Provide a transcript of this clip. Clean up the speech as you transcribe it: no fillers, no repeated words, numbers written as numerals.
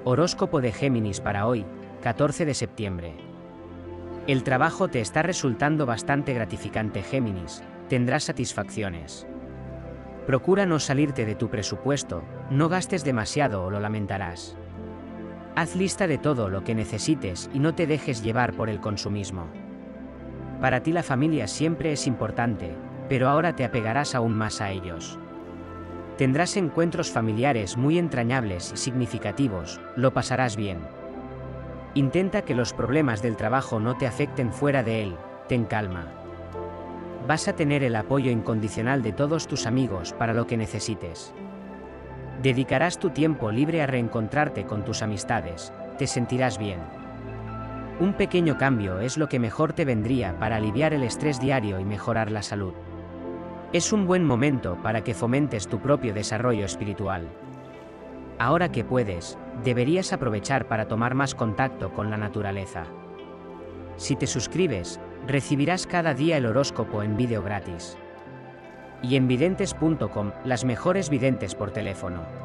Horóscopo de Géminis para hoy, 14 de septiembre. El trabajo te está resultando bastante gratificante, Géminis, tendrás satisfacciones. Procura no salirte de tu presupuesto, no gastes demasiado o lo lamentarás. Haz lista de todo lo que necesites y no te dejes llevar por el consumismo. Para ti la familia siempre es importante, pero ahora te apegarás aún más a ellos. Tendrás encuentros familiares muy entrañables y significativos, lo pasarás bien. Intenta que los problemas del trabajo no te afecten fuera de él, ten calma. Vas a tener el apoyo incondicional de todos tus amigos para lo que necesites. Dedicarás tu tiempo libre a reencontrarte con tus amistades, te sentirás bien. Un pequeño cambio es lo que mejor te vendría para aliviar el estrés diario y mejorar la salud. Es un buen momento para que fomentes tu propio desarrollo espiritual. Ahora que puedes, deberías aprovechar para tomar más contacto con la naturaleza. Si te suscribes, recibirás cada día el horóscopo en vídeo gratis. Y en videntes.com, las mejores videntes por teléfono.